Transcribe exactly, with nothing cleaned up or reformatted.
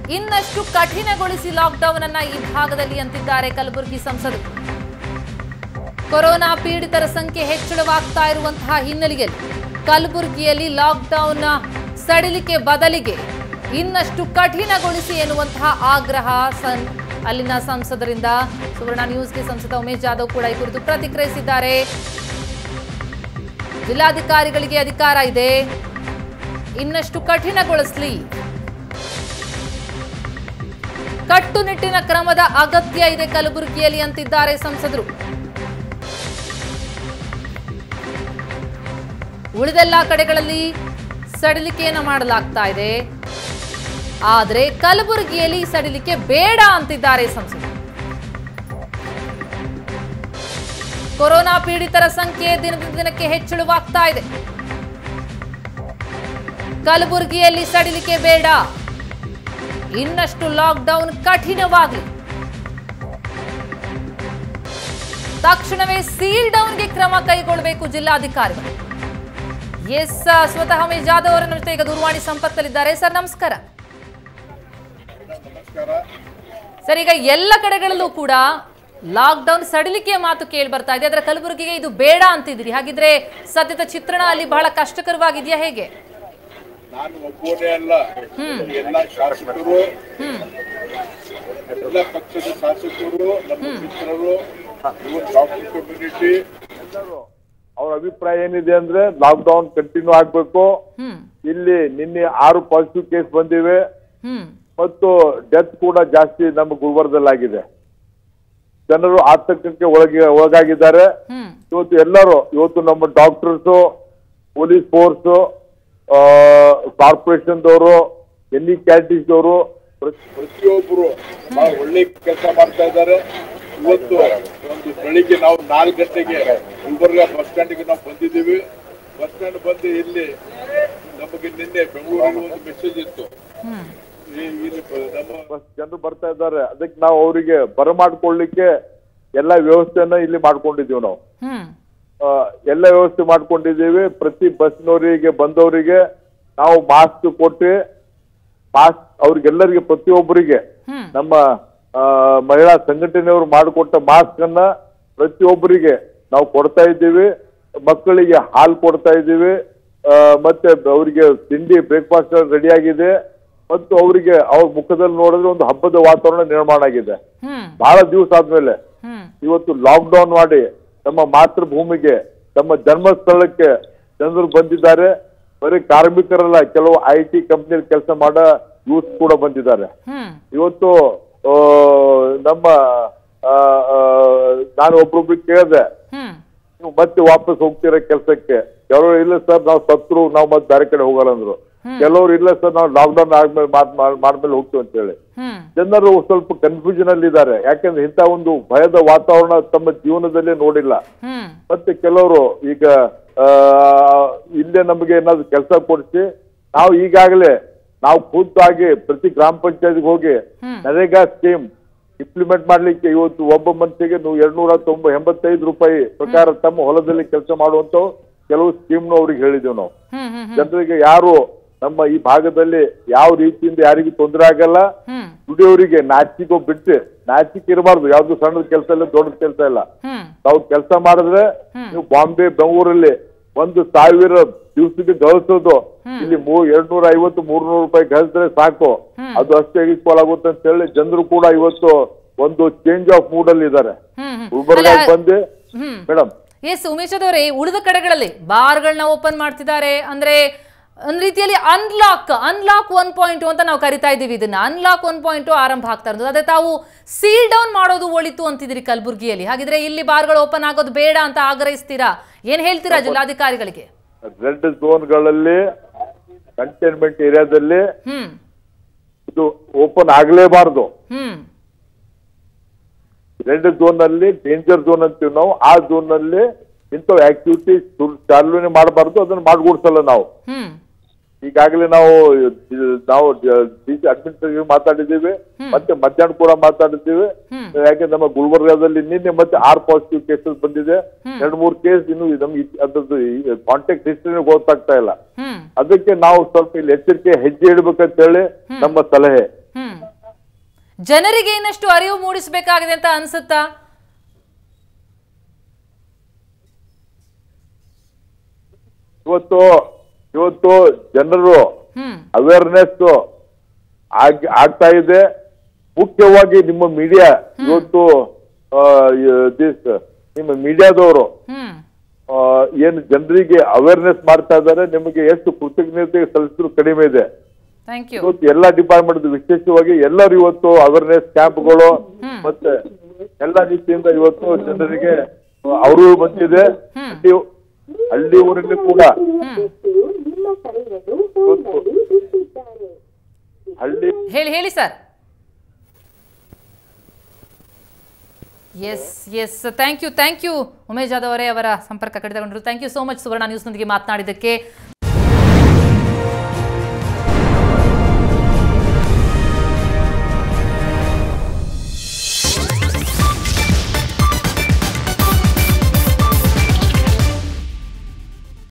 ಇನ್ನಷ್ಟು ಕಠಿಣಗೊಳಿಸಿ ಲಾಕ್ಡೌನ್ ಅನ್ನ ಈ ಭಾಗದಲ್ಲಿ ಅಂತಿದ್ದಾರೆ ಕಲಬುರಗಿ ಸಂಸದರು. ಕೊರೋನಾ ಪೀಡಿತರ ಸಂಖ್ಯೆ ಹೆಚ್ಚಳವಾಗ್ತಾ ಇರುವಂತಹ ಹಿನ್ನೆಲೆಯಲ್ಲಿ ಕಲಬುರಗಿಯಲ್ಲಿ ಲಾಕ್ಡೌನ್ ಸಡಿಲಿಕೆ ಬದಲಿಗೆ ಇನ್ನಷ್ಟು ಕಠಿಣಗೊಳಿಸಿ ಎನ್ನುವಂತಹ ಆಗ್ರಹ ಸನ್ ಅಲ್ಲಿನ ಸಂಸದರಿಂದ. ಸುವರ್ಣ ನ್ಯೂಸ್ಗೆ ಸಂಸದ ಉಮೇಶ್ ಜಾಧವ್ ಕೂಡ ಈ ಕುರಿತು ಪ್ರತಿಕ್ರಿಯಿಸಿದ್ದಾರೆ. ಜಿಲ್ಲಾಧಿಕಾರಿಗಳಿಗೆ ಅಧಿಕಾರ ಇದೆ, ಇನ್ನಷ್ಟು ಕಠಿಣಗೊಳಿಸಲಿ, ಕಟ್ಟುನಿಟ್ಟಿನ ಕ್ರಮದ ಅಗತ್ಯ ಇದೆ ಕಲಬುರಗಿಯಲ್ಲಿ ಅಂತಿದ್ದಾರೆ ಸಂಸದರು. ಉಳಿದೆಲ್ಲ ಕಡೆಗಳಲ್ಲಿ ಸಡಿಲಿಕೆಯನ್ನು ಮಾಡಲಾಗ್ತಾ ಇದೆ, ಆದರೆ ಕಲಬುರಗಿಯಲ್ಲಿ ಸಡಿಲಿಕೆ ಬೇಡ ಅಂತಿದ್ದಾರೆ ಸಂಸದರು. ಕೊರೋನಾ ಪೀಡಿತರ ಸಂಖ್ಯೆ ದಿನದಿಂದ ದಿನಕ್ಕೆ ಹೆಚ್ಚಳವಾಗ್ತಾ ಇದೆ. ಕಲಬುರಗಿಯಲ್ಲಿ ಸಡಿಲಿಕೆ ಬೇಡ, ಇನ್ನಷ್ಟು ಲಾಕ್ಡೌನ್ ಕಠಿಣವಾಗಲಿ, ತಕ್ಷಣವೇ ಸೀಲ್ ಡೌನ್ಗೆ ಕ್ರಮ ಕೈಗೊಳ್ಳಬೇಕು ಜಿಲ್ಲಾಧಿಕಾರಿಗಳು. ಎಸ್, ಸ್ವತಃ ಉಮೇಶ್ ಜಾಧವ್ ಅವರ ಜೊತೆ ಈಗ ದೂರವಾಣಿ ಸಂಪರ್ಕದಲ್ಲಿದ್ದಾರೆ. ಸರ್ ನಮಸ್ಕಾರ. ಸರ್, ಈಗ ಎಲ್ಲ ಕಡೆಗಳಲ್ಲೂ ಕೂಡ ಲಾಕ್ಡೌನ್ ಸಡಿಲಿಕೆಯ ಮಾತು ಕೇಳಿ ಬರ್ತಾ ಇದೆ, ಆದ್ರೆ ಕಲಬುರಗಿಗೆ ಇದು ಬೇಡ ಅಂತಿದ್ರಿ. ಹಾಗಿದ್ರೆ ಸದ್ಯದ ಚಿತ್ರಣ ಅಲ್ಲಿ ಬಹಳ ಕಷ್ಟಕರವಾಗಿದೆಯಾ ಹೇಗೆ? ನಾನು ಒಬ್ಬನೇ ಅಲ್ಲ, ಎಲ್ಲ ಶಾಸಕರು, ಎಲ್ಲ ಪಕ್ಷದ ಶಾಸಕರು, ನಮ್ಮ ಮಿತ್ರರು, ಡಾಕ್ಟರ್ ಕಮ್ಯುನಿಟಿ ಎಲ್ಲರೂ ಅವ್ರ ಅಭಿಪ್ರಾಯ ಏನಿದೆ ಅಂದ್ರೆ ಲಾಕ್ಡೌನ್ ಕಂಟಿನ್ಯೂ ಆಗ್ಬೇಕು. ಇಲ್ಲಿ ನಿನ್ನೆ ಆರು ಪಾಸಿಟಿವ್ ಕೇಸ್ ಬಂದಿವೆ ಮತ್ತು ಡೆತ್ ಕೂಡ ಜಾಸ್ತಿ ನಮ್ಮ ಗುಲ್ಬರ್ಗದಲ್ಲಾಗಿದೆ. ಜನರು ಆತಂಕಕ್ಕೆ ಒಳಗೆ ಒಳಗಾಗಿದ್ದಾರೆ. ಇವತ್ತು ಎಲ್ಲರೂ ಇವತ್ತು ನಮ್ಮ ಡಾಕ್ಟರ್ಸು, ಪೊಲೀಸ್ ಫೋರ್ಸ್, ಕಾರ್ಪೊರೇಷನ್ ದವರು, ಎಲ್ಲಿ ಕ್ಯಾಂಟೀನ್ಸ್ ದವರು ಪ್ರತಿಯೊಬ್ಬರು ಬಹಳ ಒಳ್ಳೆ ಕೆಲಸ ಮಾಡ್ತಾ ಇದ್ದಾರೆ. ಇವತ್ತು ಒಂದು ಬೆಳಿಗ್ಗೆ ನಾವು ನಾಲ್ಕು ಗಂಟೆಗೆ ಗುಲ್ಬರ್ಗ ಬಸ್ ಸ್ಟ್ಯಾಂಡ್ಗೆ ನಾವು ಬಂದಿದ್ದೀವಿ. ಬಸ್ ಸ್ಟ್ಯಾಂಡ್ ಬಂದು ಇಲ್ಲಿ ನಮಗೆ ನಿನ್ನೆ ಬೆಂಗಳೂರಲ್ಲಿ ಒಂದು ಮೆಸೇಜ್ ಇತ್ತು, ನಮ್ಮ ಜನರು ಬರ್ತಾ ಇದ್ದಾರೆ, ಅದಕ್ಕೆ ನಾವು ಅವರಿಗೆ ಬರಮಾಡ್ಕೊಳ್ಳಿಕ್ಕೆ ಎಲ್ಲ ವ್ಯವಸ್ಥೆಯನ್ನ ಇಲ್ಲಿ ಮಾಡ್ಕೊಂಡಿದ್ದೀವಿ. ನಾವು ಎಲ್ಲ ವ್ಯವಸ್ಥೆ ಮಾಡ್ಕೊಂಡಿದ್ದೀವಿ. ಪ್ರತಿ ಬಸ್ನವರಿಗೆ ಬಂದವರಿಗೆ ನಾವು ಮಾಸ್ಕ್ ಕೊಟ್ಟು ಮಾಸ್ಕ್ ಅವ್ರಿಗೆಲ್ಲರಿಗೆ ಪ್ರತಿಯೊಬ್ಬರಿಗೆ ನಮ್ಮ ಮಹಿಳಾ ಸಂಘಟನೆಯವರು ಮಾಡಿಕೊಟ್ಟ ಮಾಸ್ಕ್ ಅನ್ನ ಪ್ರತಿಯೊಬ್ಬರಿಗೆ ನಾವು ಕೊಡ್ತಾ ಇದ್ದೀವಿ. ಮಕ್ಕಳಿಗೆ ಹಾಲು ಕೊಡ್ತಾ ಇದ್ದೀವಿ, ಮತ್ತೆ ಅವರಿಗೆ ತಿಂಡಿ ಬ್ರೇಕ್ಫಾಸ್ಟ್ ರೆಡಿ ಆಗಿದೆ ಮತ್ತು ಅವರಿಗೆ ಅವ್ರ ಮುಖದಲ್ಲಿ ನೋಡಿದ್ರೆ ಒಂದು ಹಬ್ಬದ ವಾತಾವರಣ ನಿರ್ಮಾಣ ಆಗಿದೆ. ಬಹಳ ದಿವಸ ಆದ್ಮೇಲೆ ಇವತ್ತು ಲಾಕ್ ಡೌನ್ ಮಾಡಿ ನಮ್ಮ ಮಾತೃಭೂಮಿಗೆ, ನಮ್ಮ ಜನ್ಮಸ್ಥಳಕ್ಕೆ ಜನರು ಬಂದಿದ್ದಾರೆ. ಬರೀ ಕಾರ್ಮಿಕರಲ್ಲ, ಕೆಲವು ಐ ಟಿ ಕಂಪ್ನಿಯಲ್ಲಿ ಕೆಲಸ ಮಾಡೋ ಯೂತ್ ಕೂಡ ಬಂದಿದ್ದಾರೆ. ಇವತ್ತು ನಮ್ಮ ನಾನು ಒಬ್ಬೊಬ್ರಿಗೆ ಕೇಳಿದೆ, ನೀವು ಮತ್ತೆ ವಾಪಸ್ ಹೋಗ್ತೀರ ಕೆಲಸಕ್ಕೆ? ಕೆಲವರು ಇಲ್ಲ ಸರ್, ನಾವು ಸತ್ರು ನಾವು ಮತ್ತೆ ಬೇರೆ ಕಡೆ ಹೋಗಲ್ಲ ಅಂದ್ರು. ಕೆಲವರು ಇಲ್ಲ ಸರ್, ನಾವು ಲಾಕ್ಡೌನ್ ಆದ್ಮೇಲೆ ಮಾಡ್ಮೇಲೆ ಹೋಗ್ತೀವಿ ಅಂತ ಹೇಳಿ. ಜನರು ಸ್ವಲ್ಪ ಕನ್ಫ್ಯೂಷನ್ ಅಲ್ಲಿ ಇದ್ದಾರೆ, ಯಾಕಂದ್ರೆ ಇಂಥ ಒಂದು ಭಯದ ವಾತಾವರಣ ತಮ್ಮ ಜೀವನದಲ್ಲೇ ನೋಡಿಲ್ಲ. ಮತ್ತೆ ಕೆಲವರು ಈಗ ಇಲ್ಲೇ ನಮಗೆ ಏನಾದ್ರು ಕೆಲಸ ಕೊಡಿಸಿ, ನಾವು ಈಗಾಗಲೇ ನಾವು ಖುದ್ದಾಗಿ ಪ್ರತಿ ಗ್ರಾಮ ಪಂಚಾಯತ್ಗೆ ಹೋಗಿ ನರೇಗಾ ಸ್ಕೀಮ್ ಇಂಪ್ಲಿಮೆಂಟ್ ಮಾಡ್ಲಿಕ್ಕೆ ಇವತ್ತು ಒಬ್ಬ ಮನುಷ್ಯಗೆ ಎರಡ್ನೂರ ತೊಂಬ ಎಂಬತ್ತೈದು ರೂಪಾಯಿ ಪ್ರಕಾರ ತಮ್ಮ ಹೊಲದಲ್ಲಿ ಕೆಲಸ ಮಾಡುವಂತ ಕೆಲವು ಸ್ಕೀಮ್ನು ಅವ್ರಿಗೆ ಹೇಳಿದೀವಿ ನಾವು. ಜನರಿಗೆ ಯಾರು ನಮ್ಮ ಈ ಭಾಗದಲ್ಲಿ ಯಾವ ರೀತಿಯಿಂದ ಯಾರಿಗೂ ತೊಂದರೆ ಆಗಲ್ಲ, ದುಡಿಯೋರಿಗೆ ನಾಚಿಕೋ ಬಿಟ್ಟು, ನಾಚಿಕೆ ಇರಬಾರ್ದು. ಯಾವ್ದು ಸಣ್ಣದ ಕೆಲಸ ಇಲ್ಲ, ದೊಡ್ಡದ ಕೆಲಸ ಇಲ್ಲ. ತಾವು ಕೆಲಸ ಮಾಡಿದ್ರೆ ನೀವು ಬಾಂಬೆ ಬೆಂಗಳೂರಲ್ಲಿ ಒಂದು ಸಾವಿರ ದಿವಸಕ್ಕೆ ಗಳಿಸೋದು ಇಲ್ಲಿ ಮೂರ್ ಎರಡ್ ನೂರ ಐವತ್ತು ಮೂರ್ನೂರು ರೂಪಾಯಿ ಗಳಿಸಿದ್ರೆ ಸಾಕು, ಅದು ಅಷ್ಟೇ ಈಕ್ವಲ್ ಆಗುತ್ತೆ ಅಂತ ಹೇಳಿ ಜನರು ಕೂಡ ಇವತ್ತು ಒಂದು ಚೇಂಜ್ ಆಫ್ ಮೂಡ್ ಅಲ್ಲಿ ಇದ್ದಾರೆ. ಗುಲ್ಬರ್ಗ ಬಂದು ಮೇಡಮ್. ಎಸ್ ಉಮೇಶ್ ಅವರೇ, ಉಳಿದ ಕಡೆಗಳಲ್ಲಿ ಬಾರ್ಗಳನ್ನ ಓಪನ್ ಮಾಡ್ತಿದ್ದಾರೆ, ಅಂದ್ರೆ ಒಂದ್ ರೀತಿಯಲ್ಲಿ ಅನ್ಲಾಕ್ ಅನ್ಲಾಕ್ ಒನ್ ಪಾಯಿಂಟ್ ಅಂತ ನಾವು ಕರಿತಾ ಇದೀವಿ. ಇದನ್ನ ಅನ್ಲಾಕ್ ಒನ್ ಪಾಯಿಂಟ್ ಆರಂಭ ಆಗ್ತಾ ಇರೋದು. ಅದೇ ತಾವು ಸೀಲ್ ಡೌನ್ ಮಾಡೋದು ಒಳಿತು ಅಂತಿದ್ರಿ ಕಲಬುರಗಿಯಲ್ಲಿ. ಹಾಗಿದ್ರೆ ಇಲ್ಲಿ ಬಾರ್ಗಳು ಓಪನ್ ಆಗೋದು ಬೇಡ ಅಂತ ಆಗ್ರಹಿಸ್ತೀರಾ? ಏನ್ ಹೇಳ್ತೀರಾ ಜಿಲ್ಲಾಧಿಕಾರಿಗಳಿಗೆ? ರೆಡ್ ಝೋನ್ಗಳಲ್ಲಿ, ಕಂಟೈನ್ಮೆಂಟ್ ಏರಿಯಾದಲ್ಲಿ ಇದು ಓಪನ್ ಆಗ್ಲೇಬಾರ್ದು. ರೆಡ್ ಝೋನ್ ಅಲ್ಲಿ ಡೇಂಜರ್ ಝೋನ್ ಅಂತೀವಿ ನಾವು. ಆ ಝೋನ್ ನಲ್ಲಿ ಇಂಥ ಆಕ್ಟಿವಿಟಿ ಚಾಲನೆ ಮಾಡಬಾರ್ದು, ಅದನ್ನ ಮಾಡ್ಕೊಡ್ಸಲ್ಲ ನಾವು. ಈಗಾಗಲೇ ನಾವು ನಾವು ಅಡ್ಮಿನಿಸ್ಟ್ರೇಟಿವ್ ಮಾತಾಡಿದ್ದೀವಿ, ಮತ್ತೆ ಮಧ್ಯಾಹ್ನ ಕೂಡ ಮಾತಾಡಿದ್ದೀವಿ. ಯಾಕೆ ನಮ್ಮ ಗುಲ್ಬರ್ಗಾದಲ್ಲಿ ನಿನ್ನೆ ಮತ್ತೆ ಆರ್ ಪಾಸಿಟಿವ್ ಕೇಸಸ್ ಬಂದಿದೆ. ಎರಡ್ ಮೂರ್ ಕೇಸ್ ಇನ್ನು ನಮ್ಗೆ ಅದ್ರದ್ದು ಕಾಂಟ್ಯಾಕ್ಟ್ ಹಿಸ್ಟ್ರಿ ಗೊತ್ತಾಗ್ತಾ ಇಲ್ಲ. ಅದಕ್ಕೆ ನಾವು ಸ್ವಲ್ಪ ಇಲ್ಲಿ ಎಚ್ಚರಿಕೆ ಹೆಜ್ಜೆ ಇಡ್ಬೇಕಂತ ಹೇಳಿ ನಮ್ಮ ಸಲಹೆ. ಹ್ಮ್ ಜನರಿಗೆ ಇನ್ನಷ್ಟು ಅರಿವು ಮೂಡಿಸಬೇಕಾಗಿದೆ ಅಂತ ಅನ್ಸುತ್ತಾ? ಇವತ್ತು ಇವತ್ತು ಜನರು ಹ್ಮ್ ಅವೇರ್ನೆಸ್ ಆಗ್ತಾ ಇದೆ. ಮುಖ್ಯವಾಗಿ ನಿಮ್ಮ ಮೀಡಿಯಾ ಇವತ್ತು ದಿಸ್ ನಿಮ್ಮ ಮೀಡಿಯಾದವರು ಹ್ಮ್ ಏನು ಜನರಿಗೆ ಅವೇರ್ನೆಸ್ ಮಾಡ್ತಾ ಇದ್ದಾರೆ. ನಿಮಗೆ ಎಷ್ಟು ಕೃತಜ್ಞತೆ ಸಲ್ಲಿಸಿದ್ರು ಕಡಿಮೆ ಇದೆ. Thank you. ಇವತ್ತು ಎಲ್ಲಾ ಡಿಪಾರ್ಟ್ಮೆಂಟ್ ವಿಶೇಷವಾಗಿ ಎಲ್ಲರೂ ಇವತ್ತು ಅವೇರ್ನೆಸ್ ಕ್ಯಾಂಪ್ಗಳು ಮತ್ತೆ ಎಲ್ಲಾ ರೀತಿಯಿಂದ ಇವತ್ತು ಜನರಿಗೆ ಅವರು ಬಂದಿದೆ. ಹಳ್ಳಿ ಊರಲ್ಲಿ ಕೂಡ ಹಳ್ಳಿ ಹೇಳಿ ಹೇಳಿ sir. Yes yes thank you thank you Umesh Jadhav ಅವರೇ ಅವರ ಸಂಪರ್ಕ ಕಡಿತಗೊಂಡರು. Thank you so much Suvarna ನ್ಯೂಸ್ನೊಂದಿಗೆ ಮಾತನಾಡಿದ್ದಕ್ಕೆ.